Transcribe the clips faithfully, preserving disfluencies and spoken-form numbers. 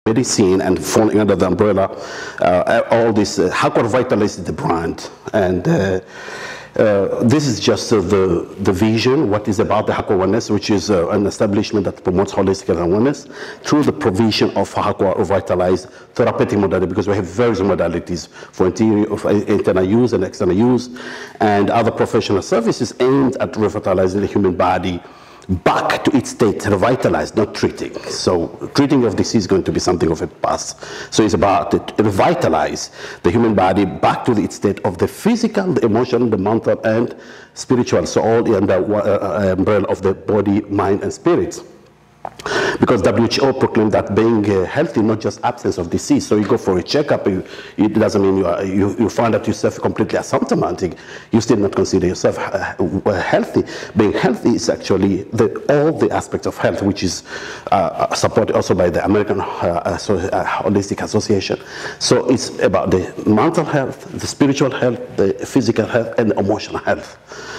medicine and falling under the umbrella. Uh, all this, uh, Hakwa Revitalize is the brand. And uh, uh, this is just uh, the, the vision, what is about the Hakwa Wellness, which is uh, an establishment that promotes holistic health and wellness through the provision of Hakwa Revitalize therapeutic modality, because we have various modalities for interior, of internal use and external use, and other professional services aimed at revitalizing the human body back to its state, revitalized, not treating. So treating of disease is going to be something of a past. So it's about to revitalize the human body back to its state of the physical, the emotional, the mental, and spiritual. So all in the uh, umbrella of the body, mind, and spirit. Because W H O proclaimed that being uh, healthy, not just absence of disease. So you go for a checkup, you, it doesn't mean you, are, you, you find out yourself completely asymptomatic. You still not consider yourself uh, healthy. Being healthy is actually the, all the aspects of health, which is uh, supported also by the American uh, so, uh, Holistic Association. So it's about the mental health, the spiritual health, the physical health, and the emotional health.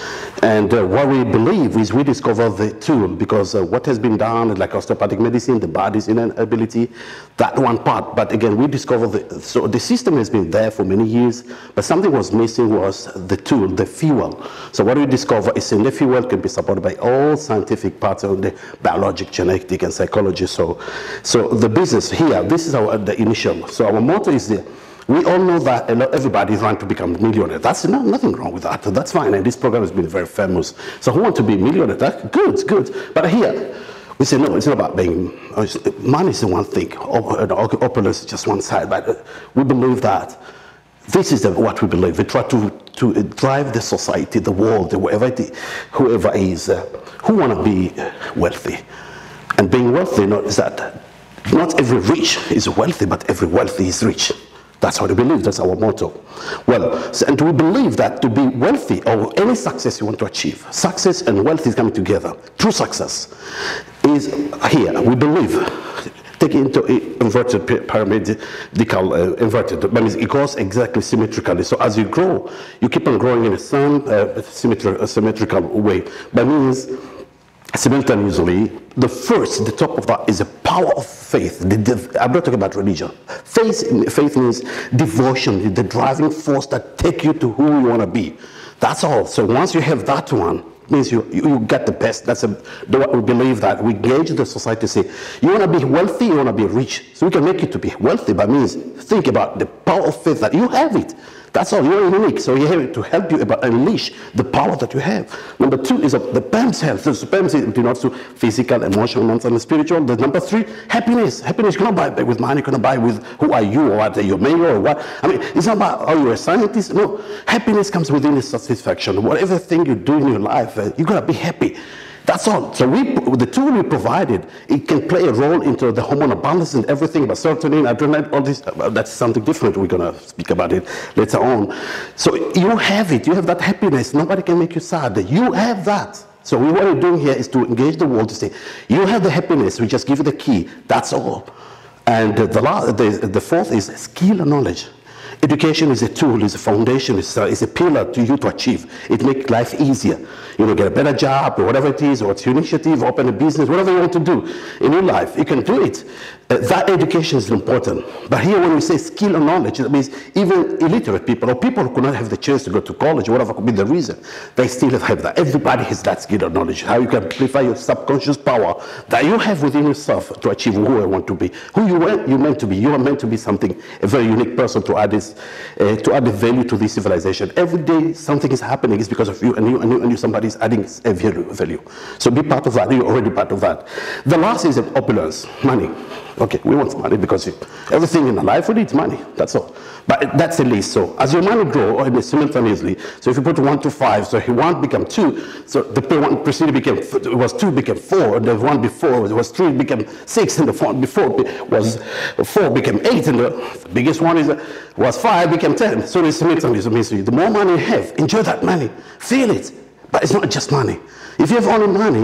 And uh, what we believe is we discover the tool, because uh, what has been done, like osteopathic medicine, the body's inability, that one part. But again, we discover the, so the system has been there for many years, but something was missing was the tool, the fuel. So what we discover is in the fuel can be supported by all scientific parts of the biologic, genetic, and psychology. So, so the business here, this is our the initial. So our motto is the, we all know that everybody is trying to become a millionaire. That's no, nothing wrong with that. That's fine. And this program has been very famous. So who want to be a millionaire? That's good, good. But here, we say, no, it's not about being, money is one thing. Opulence is just one side. But we believe that this is the, what we believe. We try to, to drive the society, the world, whoever it is, whoever is, uh, who want to be wealthy. And being wealthy, you know, is that not every rich is wealthy, but every wealthy is rich. That's what we believe, that's our motto. Well, so, and we believe that to be wealthy, or any success you want to achieve, success and wealth is coming together. True success is here, we believe. Take into inverted pyramidal, uh, inverted, that means it goes exactly symmetrically. So as you grow, you keep on growing in a some uh, symmetri symmetrical way. That means simultaneously, the first, the top of that is the power of faith. The, the, I'm not talking about religion. Faith, faith means devotion, the driving force that takes you to who you want to be. That's all. So once you have that one, means you, you, you get the best. That's a, the, what we believe that. We engage the society to say, you want to be wealthy, you want to be rich. So we can make you to be wealthy, but means think about the power of faith that you have it. That's all, you're unique. So you have to help you about unleash the power that you have. Number two is the P E M S health. So P E M S denotes to physical, emotional, mental, and spiritual. The number three, happiness. Happiness you cannot buy with money, you cannot buy with who are you, or what are you, mayor, or what. I mean, it's not about, are you a scientist? No, happiness comes within the satisfaction. Whatever thing you do in your life, uh, you gotta be happy. That's all. So we, the tool we provided, it can play a role into the hormonal balance and everything, but serotonin, adrenaline, all this, uh, that's something different. We're going to speak about it later on. So you have it. You have that happiness. Nobody can make you sad. You have that. So we, what we're doing here is to engage the world to say, you have the happiness. We just give you the key. That's all. And the, the, the fourth is skill and knowledge. Education is a tool, is a foundation, is a, is a pillar to you to achieve. It makes life easier. You know, get a better job, or whatever it is, or it's your initiative, open a business, whatever you want to do in your life, you can do it. Uh, that education is important. But here when we say skill and knowledge, that means even illiterate people, or people who could not have the chance to go to college, or whatever could be the reason, they still have that. Everybody has that skill and knowledge. How you can amplify your subconscious power that you have within yourself to achieve who I want to be. Who you are, you're meant to be. You are meant to be something, a very unique person to add this, uh, to add the value to this civilization. Every day something is happening, it's because of you, and you, and you, and you somebody is adding a value, value. So be part of that. You're already part of that. The last is opulence, money. Okay, we want money because you, everything in life we need money. That's all. But that's the least. So as your money grow, or simultaneously, so if you put one to five, so he one become two. So the one preceding became it was two became four, and the one before was three became six, and the one before was four became eight, and the biggest one is was five became ten. So it's simultaneously. The more money you have, enjoy that money, feel it. But it's not just money. If you have only money,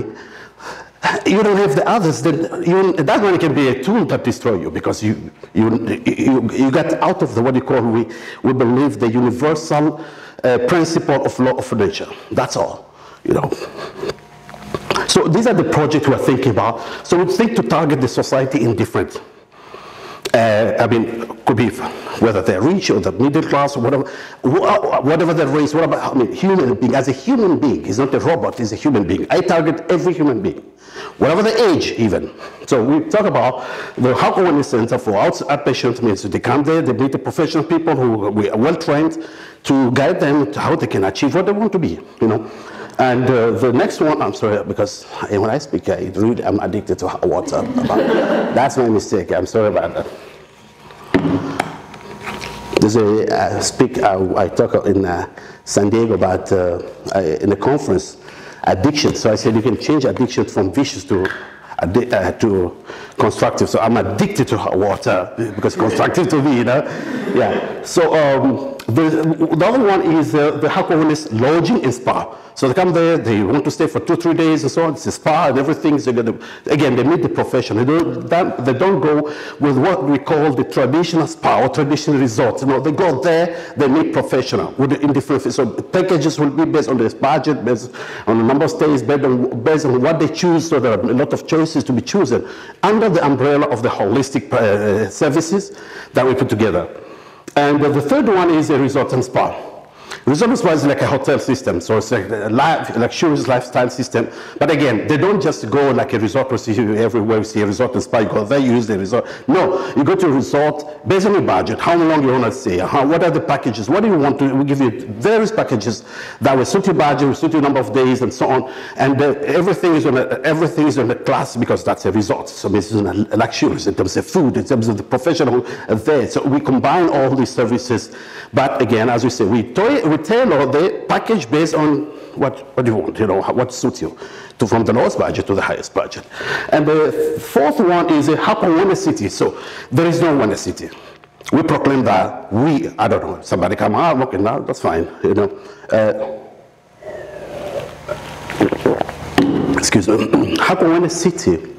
you don't have the others, then you, that money can be a tool that destroy you, because you you you, you get out of the what you call we we believe the universal uh, principle of law of nature. That's all, you know. So these are the projects we are thinking about. So we think to target the society in different Uh, I mean, could be whether they're rich or the middle class or whatever, whatever the race, whatever, I mean, human being, as a human being, he's not a robot, he's a human being. I target every human being, whatever the age even. So we talk about the Health Wellness Center for outpatient means they come there, they meet the professional people who are well trained to guide them to how they can achieve what they want to be, you know. And uh, the next one, I'm sorry, because when I speak, I really, I'm addicted to water. That's my mistake, I'm sorry about that. There's a uh, speak, uh, I talk in uh, San Diego about, uh, uh, in a conference, addiction. So I said you can change addiction from vicious to addi uh, to constructive. So I'm addicted to water because constructive to me, you know? Yeah. So um, the, the other one is uh, the Health Wellness lodging and spa. So they come there, they want to stay for two, three days and so on. It's a spa and everything. So gonna, again, they meet the profession. They don't, they don't go with what we call the traditional spa or traditional resort. You know, they go there, they meet professional with the, in different. So packages will be based on this budget, based on the number of stays, based on, based on what they choose. So there are a lot of choices to be chosen under the umbrella of the holistic uh, services that we put together. And uh, the third one is a resort and spa. Resort and spa is like a hotel system, so it's like a life, luxurious lifestyle system. But again, they don't just go like a resort or see everywhere you see a resort and spa, you go there, you use the resort. No, you go to a resort based on your budget, how long you want to stay, how, what are the packages, what do you want to, we give you various packages that will suit your budget, will suit your number of days and so on. And uh, everything is on a, everything is on the class because that's a resort. So this is a luxurious in terms of food, in terms of the professional there. So we combine all these services. But again, as we say, we, we tailor the package based on what, what you want, you know, what suits you, to, from the lowest budget to the highest budget. And the fourth one is a Health Wellness City. So there is no wellness city. We proclaim that we, I don't know, somebody come out, okay, now that's fine, you know. Uh, excuse me, Health Wellness City.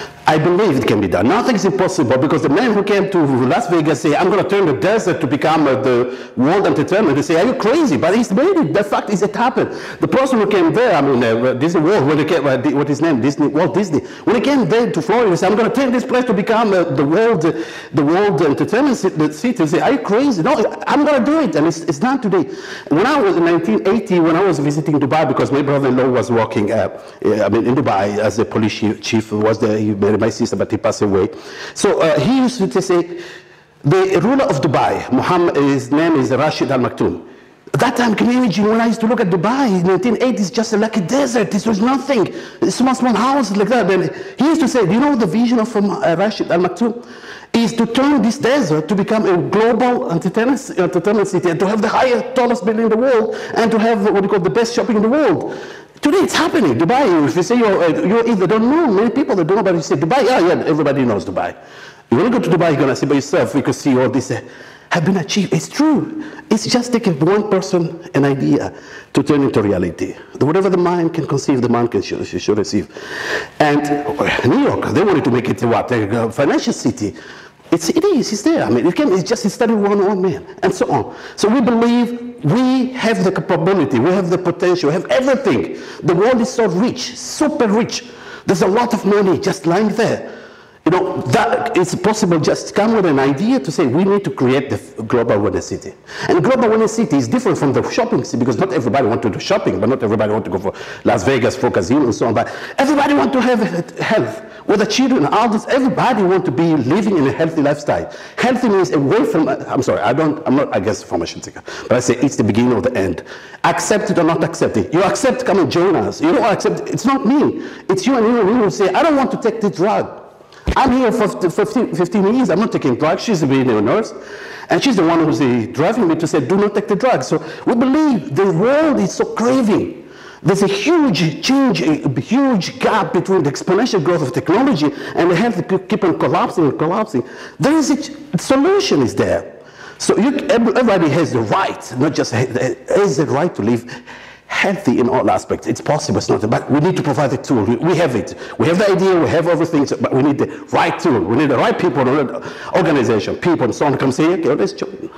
I believe it can be done. Nothing is impossible because the man who came to Las Vegas say, I'm going to turn the desert to become uh, the world entertainment. They say, are you crazy? But he's made it. The fact is it happened. The person who came there, I mean, uh, Disney World, when he came, uh, what his name, Disney, Walt Disney, when he came there to Florida, he said, I'm going to turn this place to become uh, the world uh, the world entertainment city. They say, are you crazy? No, I'm going to do it. And it's, it's done today. When I was in nineteen eighty, when I was visiting Dubai, because my brother-in-law was working, uh, I mean, in Dubai as a police chief, was there, he married my sister, but he passed away. So uh, he used to say, the ruler of Dubai, Muhammad, his name is Rashid Al Maktoum. At that time, can you imagine when I used to look at Dubai in nineteen eighties, just like a desert, this was nothing, small, small houses like that. And he used to say, do you know the vision of um, uh, Rashid Al Maktoum? Is to turn this desert to become a global entertainment, entertainment city and to have the highest, tallest building in the world and to have what we call the best shopping in the world. Today it's happening. Dubai, if you say you're, uh, you either don't know, many people that don't know, but you say Dubai, yeah, yeah, everybody knows Dubai. You want to go to Dubai, you're going to see by yourself, you can see all this uh, have been achieved. It's true. It's just taking one person, an idea, to turn into reality. Whatever the mind can conceive, the mind can should, should receive. And uh, New York, they wanted to make it what? A financial city. It's, it is, it's there. I mean, it can, it's just study one one man, and so on. So we believe we have the capability, we have the potential, we have everything. The world is so rich, super rich. There's a lot of money just lying there. You know, that it's possible just come with an idea to say we need to create the global wellness city. And global wellness city is different from the shopping city because not everybody wants to do shopping, but not everybody wants to go for Las Vegas, for casino and so on. But everybody wants to have health. With the children, adults, everybody wants to be living in a healthy lifestyle. Healthy means away from, I'm sorry, I don't, I'm not against pharmaceutical, but I say it's the beginning of the end. Accept it or not accept it. You accept, come and join us. You don't accept, it's not me. It's you and you and you who say, I don't want to take the drug. I'm here for fifteen years, I'm not taking drugs. She's being a nurse, and she's the one who's driving me to say, do not take the drugs. So we believe the world is so craving. There's a huge change, a huge gap between the exponential growth of technology and the health keep on collapsing and collapsing. There is a solution is there. So you, everybody has the right, not just has the right to live healthy in all aspects. It's possible, it's not, but we need to provide the tool. We, we have it. We have the idea, we have everything, but we need the right tool. We need the right people, organization, people, and so on come say, okay, let's join.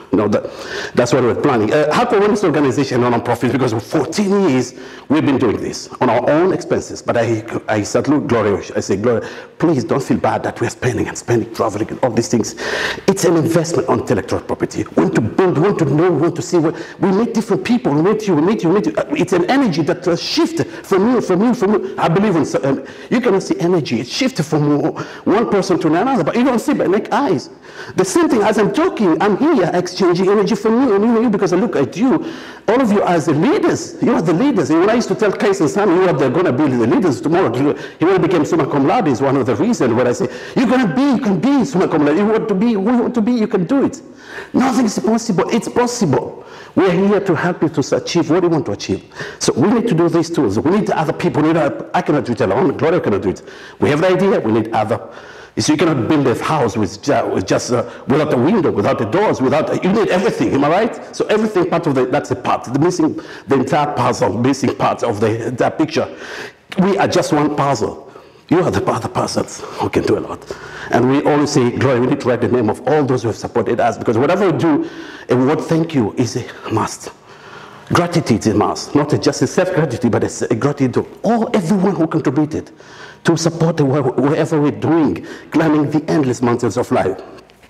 You know, that, that's what we're planning. Uh, Hakwa Wellness Organization, a non-profit, because for fourteen years we've been doing this on our own expenses. But I, I salute Gloria. I say, Gloria, please don't feel bad that we're spending and spending, traveling, and all these things. It's an investment on intellectual property. We want to build, we want to know, we want to see. What, we meet different people. We meet you, we meet you, we meet you. It's an energy that uh, shifts from you, from you, from you. I believe in. Um, you cannot see energy. It shifts from one person to another, but you don't see by naked eyes. The same thing as I'm talking, I'm here exchanging energy from you and you and you because I look at you. All of you as the leaders, you are the leaders. And when I used to tell Kais and Sam, you are going to be the leaders tomorrow. He really became summa cum laude is one of the reasons where I say, you're going to be, you can be summa cum laude. You want to be, who you want to be, you can do it. Nothing is impossible. It's possible. We're here to help you to achieve what you want to achieve. So we need to do these tools. We need other people. We need other, I cannot do it alone. Gloria cannot do it. We have the idea. We need other. So you cannot build a house with just, with just uh, without a window, without the doors, without, you need everything, am I right? So everything part of the, that's a part, the missing, the entire puzzle, missing part of the, that picture. We are just one puzzle. You are the other puzzles who can do a lot. And we always say, Gloria, we need to write the name of all those who have supported us, because whatever we do, a word thank you is a must. Gratitude is a must, not a, just a self-gratitude, but a, a gratitude to all, everyone who contributed to support the, whatever we're doing, climbing the endless mountains of life.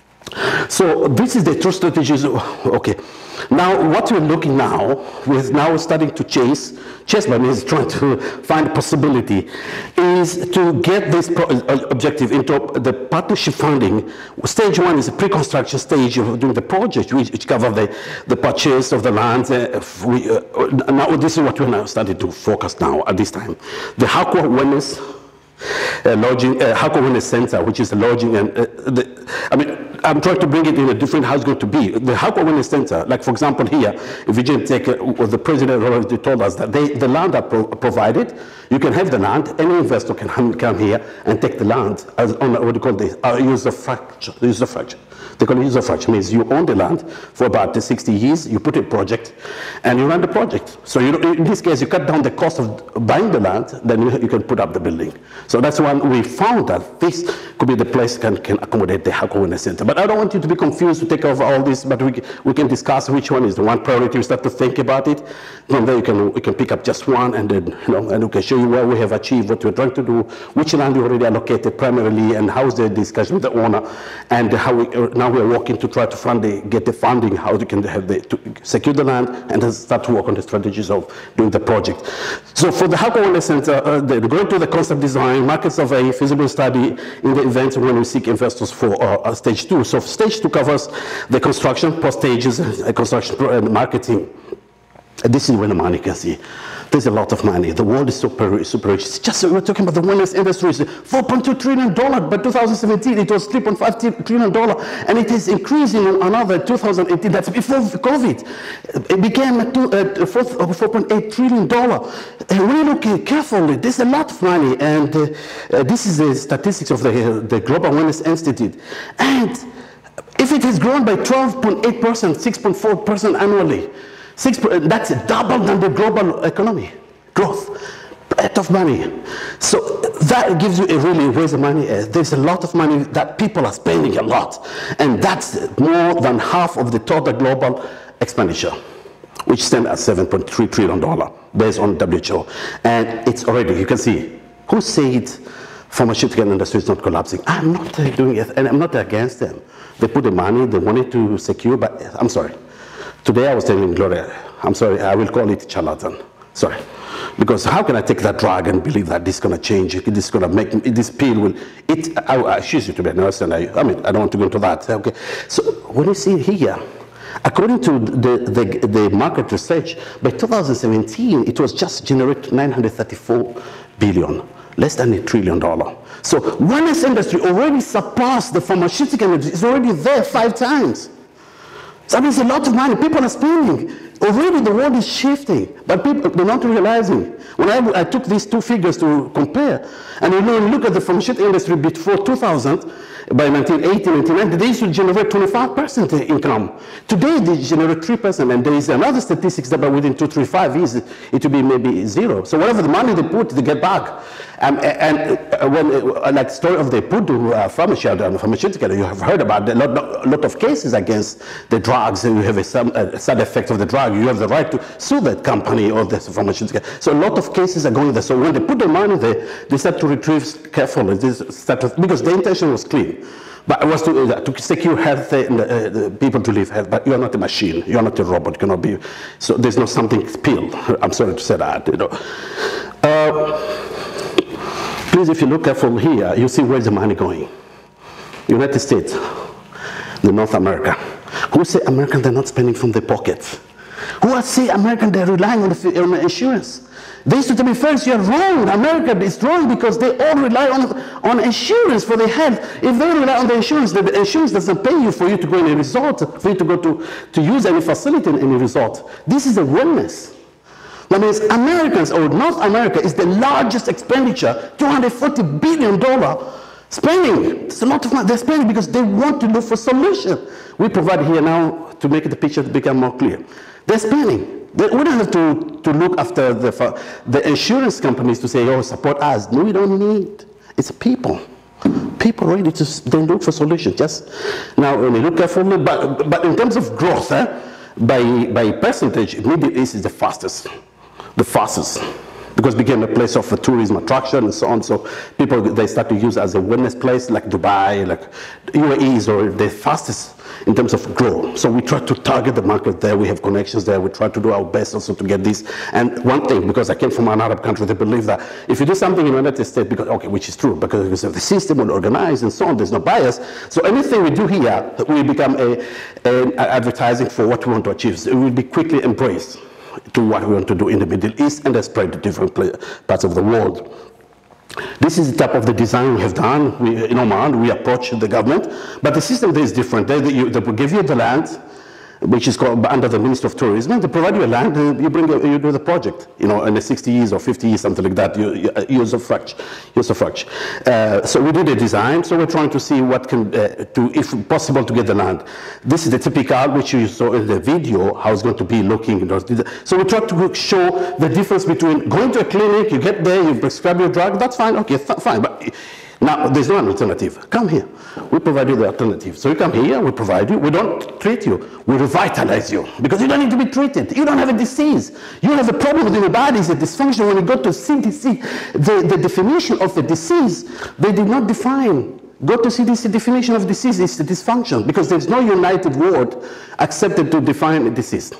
So this is the true strategies. Okay, now what we're looking now, we're now starting to chase, chase by means trying to find possibility, is to get this pro objective into the partnership funding. Stage one is a pre-construction stage of doing the project, which, which covers the, the purchase of the land. Uh, we, uh, now this is what we're now starting to focus now at this time. The Hakwa Wellness Uh, lodging, uh, Hakwa Wellness Center, which is the lodging, and uh, the, I mean, I'm trying to bring it in a different how it's going to be. The Hakwa Wellness Center, like for example here, if you just take, uh, the president already told us that they, the land are pro provided, you can have the land, any investor can come here and take the land as on what do you call this, uh, user fracture, user fracture. They call it user fracture, means you own the land for about sixty years, you put a project, and you run the project. So you, in this case, you cut down the cost of buying the land, then you, you can put up the building. So that's when we found that this could be the place can, can accommodate the Hakwa Wellness Center. But I don't want you to be confused to take over all this, but we, we can discuss which one is the one priority. We start to think about it. From there, you can, we can pick up just one, and then, you know, and we can show you where we have achieved, what we're trying to do, which land we already allocated primarily, and how's the discussion with the owner, and how we, now we're working to try to fund the, get the funding, how we can have the, to secure the land, and then start to work on the strategies of doing the project. So for the Hakwa Wellness Center, uh, they're going to the concept design, market survey, feasibility study in the event when we seek investors for uh, stage two. So stage two covers the construction, post stages, uh, construction and marketing. And this is where the money can see. There's a lot of money. The world is super, super rich. It's just, we're talking about the wellness industry. four point two trillion dollars. By two thousand seventeen, it was three point five trillion dollars. And it is increasing another two thousand eighteen. That's before COVID. It became uh, four point eight trillion dollars. And we look carefully. There's a lot of money. And uh, uh, this is the statistics of the, uh, the Global Wellness Institute. And if it has grown by twelve point eight percent, six point four percent annually, Six, that's double than the global economy growth. A lot of money. So that gives you a really where the money is. There's a lot of money that people are spending a lot. And that's more than half of the total global expenditure, which stands at seven point three trillion dollars based on W H O. And it's already, you can see, who said pharmaceutical industry is not collapsing? I'm not doing it, and I'm not against them. They put the money, they wanted to secure, but I'm sorry. Today I was telling Gloria, I'm sorry, I will call it charlatan. Sorry. Because how can I take that drug and believe that this is going to change, this is going to make, this pill will, it, I, I choose you to be a nurse, and I, I mean, I don't want to go into that. Okay. So when you see here, according to the, the, the market research, by two thousand seventeen, it was just generated nine hundred thirty-four billion, less than a trillion dollar. So wellness industry already surpassed the pharmaceutical industry. It's already there five times. That means a lot of money. People are spending. Already the world is shifting, but people, they're not realizing. When I, I took these two figures to compare, and you look at the pharmaceutical industry before two thousand, by nineteen eighty, nineteen ninety, they used to generate twenty-five percent income. Today they generate three percent, and there is another statistics that by within two, three, five years, it will be maybe zero. So whatever the money they put, they get back. Um, and uh, when, uh, like story of the Purdue uh, pharmaceutical, pharmaceutical, you have heard about a lot, a lot of cases against the drugs. You have a, some, a side effect of the drug. You have the right to sue that company or the pharmaceutical. So a lot of cases are going there. So when they put the money there, they start to retrieve carefully. This start to, because the intention was clean. But it was to, uh, to secure health and uh, the people to live health. But you are not a machine. You are not a robot. You cannot be. So there's not something spilled. I'm sorry to say that. You know. Uh, please, if you look carefully here, you see where's the money going. United States, the North America. Who say Americans they're not spending from their pockets? Who are say Americans they're relying on the, on the insurance? They used to tell me first, you're wrong. America is wrong because they all rely on, on insurance for their health. If they rely on the insurance, the insurance doesn't pay you for you to go in a resort, for you to go to, to use any facility in any resort. This is a wellness. That means Americans, or North America, is the largest expenditure, two hundred forty billion dollars spending. It's a lot of money. They're spending because they want to look for solution. We provide here now to make the picture become more clear. They're spending. They, we don't have to, to look after the, the insurance companies to say, oh, support us. No, we don't need. It's people. People ready to they look for solutions. Just now, when you look carefully, but, but in terms of growth, eh, by, by percentage, Middle East is the fastest. The fastest. Because it became a place of a tourism attraction and so on. So people, they start to use it as a wellness place, like Dubai, like U A E is or the fastest in terms of growth. So we try to target the market there. We have connections there. We try to do our best also to get this. And one thing, because I came from an Arab country, they believe that if you do something in the United States, because, okay, which is true, because of the system will organize and so on, there's no bias. So anything we do here, we become a, a, a advertising for what we want to achieve. So it will be quickly embraced to what we want to do in the Middle East and then spread to different parts of the world. This is the type of the design we have done. We, in Oman, we approach the government, but the system there is different. They, they, they will give you the land, which is called under the Ministry of Tourism. They provide you a land, and you bring, a, you do the project. You know, in the sixty years or fifty years, something like that. You, you use a fraction, use a fraction. Uh, so we do the design. So we're trying to see what can, uh, to, if possible, to get the land. This is the typical, which you saw in the video, how it's going to be looking. You know. So we try to show the difference between going to a clinic, you get there, you prescribe your drug. That's fine. Okay, fine. But now, there's no alternative. Come here. We provide you the alternative. So you come here, we provide you. We don't treat you. We revitalize you. Because you don't need to be treated. You don't have a disease. You have a problem with your body. It's a dysfunction. When you go to C D C, the, the definition of the disease, they did not define. Go to C D C definition of disease. It's a dysfunction. Because there's no united word accepted to define a disease.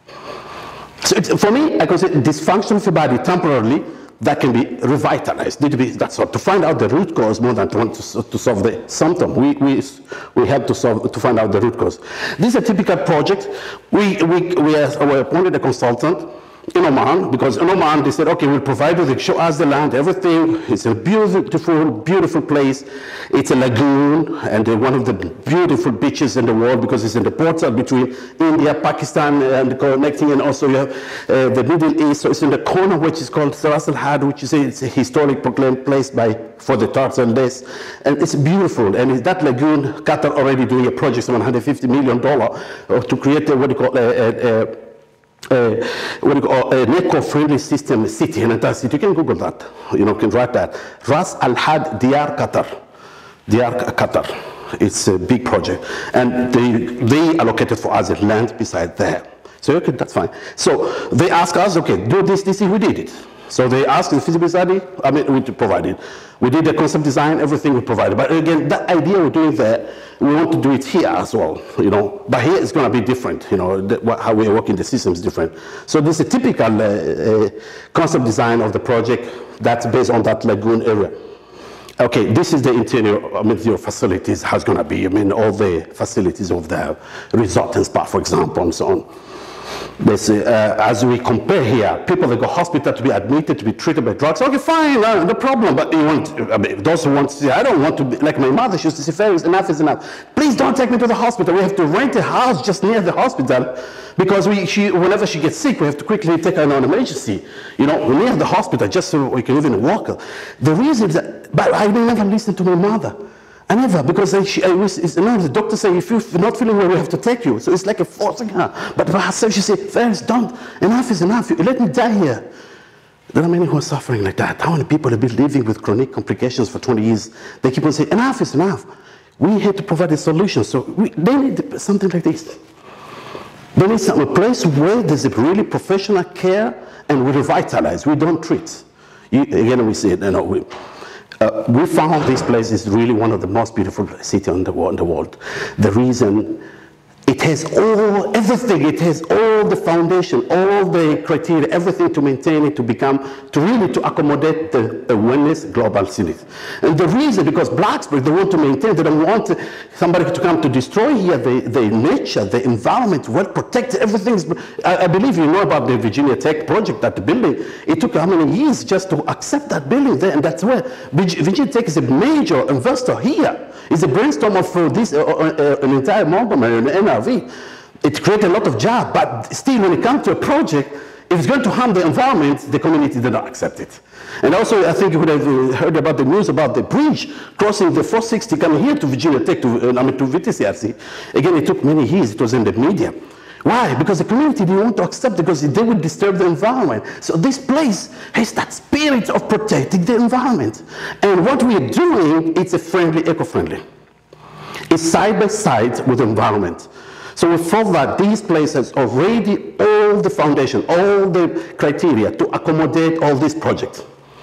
So it's, for me, I consider dysfunction of the body temporarily that can be revitalized. Need to be, that's all. To find out the root cause more than to want to, to solve the symptom. We, we, we have to, solve, to find out the root cause. This is a typical project. We, we, we, are, we appointed a consultant in Oman, because in Oman they said, okay, we'll provide you, they show us the land, everything. It's a beautiful, beautiful place. It's a lagoon, and one of the beautiful beaches in the world, because it's in the portal between India, Pakistan, and connecting, and also you have uh, the Middle East. So it's in the corner, which is called Ras Al Had, which is a, it's a historic proclaimed place by for the Turks and this, and it's beautiful. And that lagoon, Qatar already doing a project, one hundred fifty million dollars, uh, to create a, what do you call a, a, a Uh, what do you call an eco-friendly system city, an entire city. You can Google that. You know, you can write that. Ras Al Had Diyar Qatar. Diyar Qatar. It's a big project, and they they allocated for us a land beside there. So okay, that's fine. So they ask us, okay, do this, this, we did it. So they asked the feasibility study, I mean, we provided. We did the concept design, everything we provided. But again, that idea we're doing there, we want to do it here as well, you know. But here it's going to be different, you know, the, what, how we're working the system is different. So this is a typical uh, uh, concept design of the project that's based on that lagoon area. Okay, this is the interior, I mean, your facilities, how it's going to be. I mean, all the facilities of the resort and spa, for example, and so on. This, uh, as we compare here, people that go hospital to be admitted, to be treated by drugs, okay, fine, uh, no problem, but you want, I mean, those who want to say, I don't want to be, like my mother, she used to say, fair, enough is enough. Please don't take me to the hospital. We have to rent a house just near the hospital, because we, she, whenever she gets sick, we have to quickly take her on an emergency, you know, near the hospital, just so we can even walk her. The reason is that, but I will never listen to my mother. I never, because I, she, I was, it's, you know, the doctor said, if you're not feeling well, we have to take you. So it's like a forcing her. But by herself, she said, Ferris, don't, enough is enough. You let me die here. There are many who are suffering like that. How many people have been living with chronic complications for twenty years? They keep on saying, enough is enough. We have to provide a solution. So we, they need something like this. They need some, a place where there's a really professional care and we revitalize. We don't treat. You, again, we say, you know, we, uh, we found this place is really one of the most beautiful cities in the world. In the world. The reason it has all, everything, it has all the foundation, all the criteria, everything to maintain it, to become, to really to accommodate the, the wellness global cities. And the reason, because Blacksburg, they want to maintain, they don't want somebody to come to destroy here the, the nature, the environment, well protected, everything's, I, I believe you know about the Virginia Tech project, that building. It took how many years just to accept that building there, and that's where Virginia Tech is a major investor here. It's a brainstorm of uh, this, uh, uh, an entire movement, an N R V. It created a lot of jobs, but still when it comes to a project, if it's going to harm the environment, the community did not accept it. And also, I think you would have heard about the news about the bridge crossing the four sixty coming here to Virginia Tech, to, uh, I mean, to V T C R C. Again, it took many years, it was in the media. Why? Because the community didn't want to accept it because they would disturb the environment. So this place has that spirit of protecting the environment. And what we're doing, it's a friendly, eco-friendly. It's side by side with the environment. So we thought that these places already all the foundation, all the criteria to accommodate all these projects.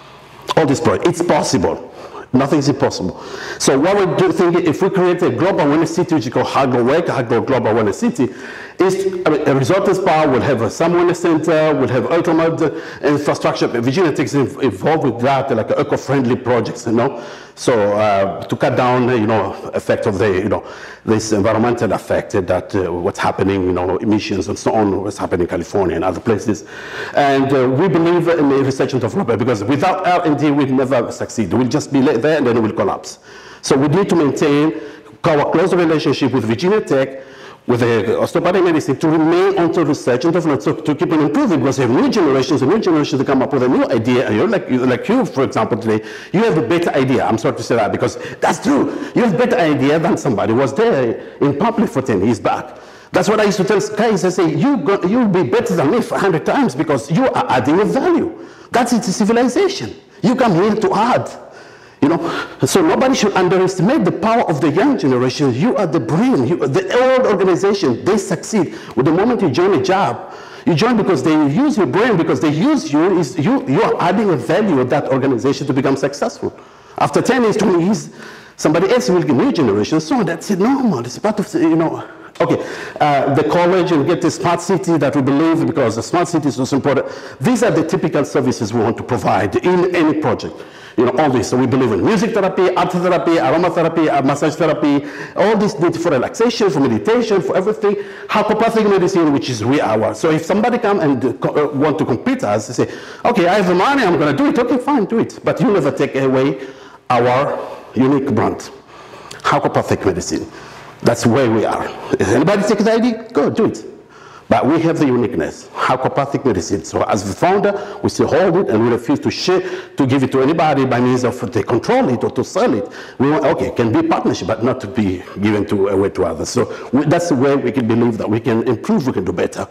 All these projects. It's possible. Nothing is impossible. So what we do think, if we create a global wellness city, which is called HagloWEC, Haglo Global Wellness City, is I mean, a resort spa will have a some wellness center, will have ultimate infrastructure. Virginia Tech is involved with that, like eco-friendly projects, you know. So uh, to cut down, you know, effect of the, you know, this environmental effect that uh, what's happening, you know, emissions and so on, what's happening in California and other places. And uh, we believe in the research and development because without R and D, we'll never succeed. We'll just be there and then it will collapse. So we need to maintain our close relationship with Virginia Tech, with the osteopathic medicine, to remain onto research and development, so to keep on improving, because you have new generations, and new generations to come up with a new idea, and you're like, like you, for example, today, you have a better idea. I'm sorry to say that, because that's true. You have a better idea than somebody who was there in public for ten years back. That's what I used to tell guys. I say, you go, you'll be better than me a hundred times, because you are adding a value. That's it, civilization. You come here to add. You know, so nobody should underestimate the power of the young generation. You are the brain. You, the old organization, they succeed. With the moment you join a job, you join because they use your brain, because they use you. Is you you are adding a value of that organization to become successful. After ten years, twenty years, somebody else will get new generation. So that's it, normal. It's part of the, you know. Okay, uh, the college and get the smart city that we believe, because the smart city is so important. These are the typical services we want to provide in any project. You know, all this. So we believe in music therapy, art therapy, aromatherapy, uh, massage therapy, all this need for relaxation, for meditation, for everything. Homeopathic medicine, which is three hours. So if somebody come and uh, uh, want to compete us, they say, okay, I have the money, I'm going to do it. Okay, fine, do it. But you never take away our unique brand, homeopathic medicine. That's where we are. If anybody take the idea, go do it. But we have the uniqueness, homeopathic medicine. So as the founder, we still hold it, and we refuse to share, to give it to anybody by means of they control it or to sell it. We want, okay, it can be a partnership, but not to be given to, away to others. So we, that's the way we can believe that we can improve, we can do better.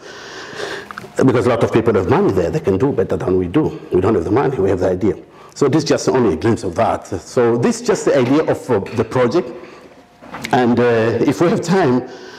Because a lot of people have money there, they can do better than we do. We don't have the money, we have the idea. So this is just only a glimpse of that. So this is just the idea of uh, the project. And uh, if we have time,